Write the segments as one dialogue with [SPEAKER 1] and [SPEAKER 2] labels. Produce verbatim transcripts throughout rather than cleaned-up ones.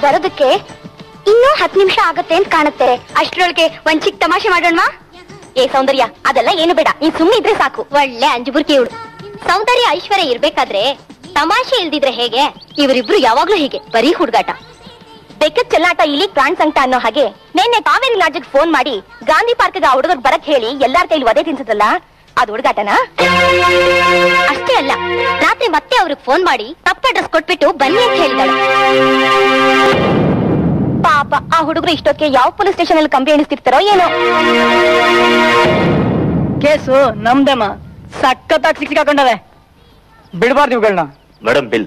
[SPEAKER 1] ಬರೋದಕ್ಕೆ ಇನ್ನೂ ಹತ್ತು ನಿಮಿಷ ಆಗತ್ತೆ ಅಂತ ಕಾಣುತ್ತೆ. ಅಷ್ಟ್ರೊಳಗೆ ಒಂದ್ ಚಿಕ್ಕ ತಮಾಷೆ ಮಾಡೋಣ. ಏ ಸೌಂದರ್ಯ, ಅದೆಲ್ಲ ಏನು ಬೇಡ, ನೀನ್ ಸುಮ್ಮನೆ ಇದ್ರೆ ಸಾಕು. ಒಳ್ಳೆ ಅಂಜುಬುರ್ಕಿ ಇವಳು. ಸೌಂದರ್ಯ ಐಶ್ವರ್ಯ ಇರ್ಬೇಕಾದ್ರೆ ತಮಾಷೆ ಇಲ್ದಿದ್ರೆ ಹೇಗೆ? ಇವರಿಬ್ರು ಯಾವಾಗ್ಲೂ ಹೀಗೆ ಬರೀ ಹುಡುಗಾಟ. ಬೆಕ್ಕದ ಚಲ್ಲಾಟ ಇಲಿ ಪ್ರಾಣ ಸಂಕಟ ಅನ್ನೋ ಹಾಗೆ ನಿನ್ನೆ ಕಾವೇರಿ ಲಾಡ್ಜ್ಗೆ ಫೋನ್ ಮಾಡಿ ಗಾಂಧಿ ಪಾರ್ಕ್ಗೆ ಆ ಹುಡುಗರು ಬರಕ್ ಹೇಳಿ ಎಲ್ಲಾರ ಕೈಲಿ ಒದೆ ತಿನ್ಸದಲ್ಲ, ಅದು ಹುಡುಗಾಟನ? ಅಷ್ಟೇ ಅಲ್ಲ, ರಾತ್ರಿ ಮತ್ತೆ ಅವ್ರಿಗೆ ಫೋನ್ ಮಾಡಿ ತಪ್ಪ ಅಡ್ರೆಸ್ ಕೊಟ್ಬಿಟ್ಟು ಬನ್ನಿ ಅಂತ ಹೇಳಿದಾಳೆ. ಪಾಪ ಆ ಹುಡುಗರು ಇಷ್ಟೊತ್ತಿಗೆ ಯಾವ ಪೊಲೀಸ್ ಸ್ಟೇಷನ್ ಅಲ್ಲಿ ಕಂಬಿ ಎಣಿಸ್ತಿರ್ತಾರೋ ಏನೋ.
[SPEAKER 2] ಕೇಸು ನಮ್ದಮ್ಮ ಸಖತ್ತಾಗಿ ಸಿಕ್ಕಿ ಹಾಕೊಂಡವೆ. ಬಿಡಬಾರ್ದು ಇವುಗಳನ್ನ.
[SPEAKER 3] Madam bill.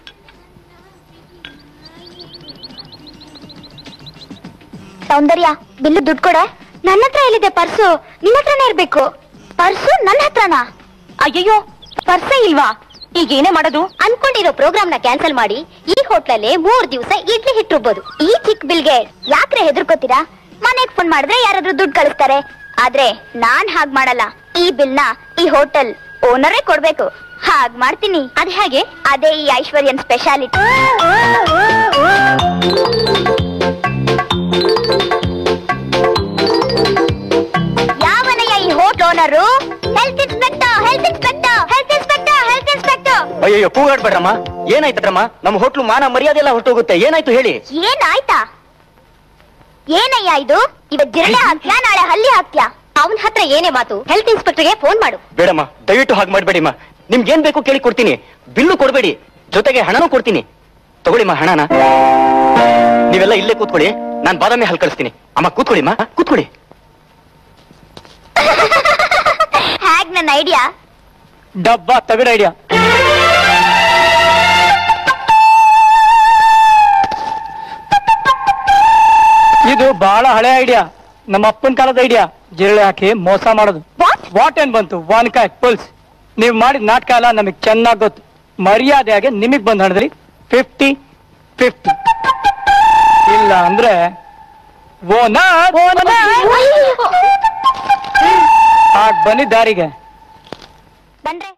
[SPEAKER 1] ಸೌಂದರ್ಯ, ಬಿಲ್ಲು ದುಡ್ಡು ಕೊಡೆ. ನನ್ನ ಹತ್ರ ಎಲ್ಲಿದೆ ಪರ್ಸು? ನಿನ್ನ ಹತ್ರನೇ ಇರ್ಬೇಕು. ಪರ್ಸು ನನ್ನ ಹತ್ರನಾ? ಅಯ್ಯಯ್ಯೋ, ಪರ್ಸೇ ಇಲ್ವಾ? ಈಗ ಏನೇ ಮಾಡೋದು? ಅನ್ಕೊಂಡಿರೋ ಪ್ರೋಗ್ರಾಮ್ ನ ಕ್ಯಾನ್ಸಲ್ ಮಾಡಿ ಈ ಹೋಟ್ಲಲ್ಲಿ ಮೂರ್ ದಿವಸ ಇಡ್ಲಿ ಹಿಟ್ಟಿರ್ಬೋದು. ಈ ಚಿಕ್ಕ ಬಿಲ್ಗೆ ಯಾಕ್ರೆ ಹೆದರ್ಕೋತೀರಾ? ಮನೆಗ್ ಫೋನ್ ಮಾಡಿದ್ರೆ ಯಾರಾದ್ರೂ ದುಡ್ಡು ಕಳಿಸ್ತಾರೆ. ಆದ್ರೆ ನಾನ್ ಹಾಗ್ ಮಾಡಲ್ಲ. ಈ ಬಿಲ್ ನ ಈ ಹೋಟೆಲ್ ಓನರೇ ಕೊಡ್ಬೇಕು. ಹಾಗ್ ಮಾಡ್ತೀನಿ. ಅದ್ ಹೇಗೆ? ಅದೇ ಈ ಐಶ್ವರ್ಯನ್ ಸ್ಪೆಷಾಲಿಟಿ. ಯಾವನಯ್ಯ ಈ hotel owner? Health inspector, health inspector, health inspector, health inspector.
[SPEAKER 3] ಅಯ್ಯೋ, ಕೂಗಾಡ್ಬೇಡ್ರಮ್ಮ. ಏನಾಯ್ತದ್ರಮ್ಮ? ನಮ್ಮ ಹೋಟ್ಲು ಮಾನ ಮರ್ಯಾದೆ ಎಲ್ಲ ಹೊರಟೋಗುತ್ತೆ. ಏನಾಯ್ತು ಹೇಳಿ?
[SPEAKER 1] ಏನಾಯ್ತಾ? ಏನಯ್ಯ ಇದು? ಇವತ್ ಜಿರಳೆ ಹಾಕ್ತ್ಯಾ, ನಾಳೆ ಹಲ್ಲಿ ಹಾಕ್ತ್ಯಾ? ಅವನ ಹತ್ರ ಏನೇ ಮಾತು? ಹೆಲ್ತ್ ಇನ್ಸ್ಪೆಕ್ಟರ್ಗೆ ಫೋನ್ ಮಾಡು.
[SPEAKER 3] ಬೇಡಮ್ಮ, ದಯವಿಟ್ಟು ಹಾಗೆ ಮಾಡ್ಬೇಡಿಮ್ಮ. ನಿಮ್ಗೆ ಏನ್ ಬೇಕು ಕೇಳಿ ಕೊಡ್ತೀನಿ. ಬಿಲ್ಲು ಕೊಡ್ಬೇಡಿ, ಜೊತೆಗೆ ಹಣನೂ ಕೊಡ್ತೀನಿ. ತಗೊಳ್ಳಿಮ್ಮ ಹಣನ. ನೀವೆಲ್ಲ ಇಲ್ಲೇ ಕೂತ್ಕೊಳ್ಳಿ, ನಾನ್ ಬಾದಾಮಿ ಹಾಲು ಕಳಿಸ್ತೀನಿ. ಅಮ್ಮ ಕೂತ್ಕೊಳ್ಳಿಮ್ಮ, ಕೂತ್ಕೊಳ್ಳಿ.
[SPEAKER 1] ಹ್ಯಾಗ್ ನನ್ನ ಐಡಿಯಾ?
[SPEAKER 2] ಡಬ್ಬ ತಗಡ ಐಡಿಯಾ. ಇದು ಬಹಳ ಹಳೆ ಐಡಿಯಾ, ನಮ್ಮ ಅಪ್ಪನ ಕಾಲದ ಐಡಿಯಾ. ಜಿರಳೆ ಹಾಕಿ ಮೋಸ ಮಾಡೋದು. ವಾಟ್ ಏನ್ ಬಂತು? ಒನ್ ಕಾಯ್ ಪುಲ್ಸ್. ನೀವ್ ಮಾಡಿದ ನಾಟಕ ಎಲ್ಲ ನಮಗ್ ಚೆನ್ನಾಗ್ ಗೊತ್ತು. ಮರ್ಯಾದೆಯಾಗಿ ನಿಮಗ್ ಬಂದ್ ಹಣದ್ರಿ ಫಿಫ್ಟಿ ಫಿಫ್ಟಿ. ಇಲ್ಲ ಅಂದ್ರೆ ಆಗ ಬನ್ನಿ ದಾರಿಗೆ.
[SPEAKER 1] ಬಂದ್ರೆ